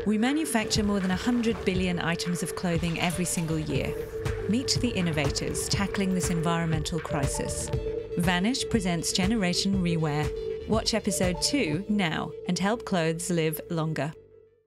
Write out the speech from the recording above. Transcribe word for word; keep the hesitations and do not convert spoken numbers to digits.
We manufacture more than one hundred billion items of clothing every single year. Meet the innovators tackling this environmental crisis. Vanish presents Generation Rewear. Watch episode two now and help clothes live longer.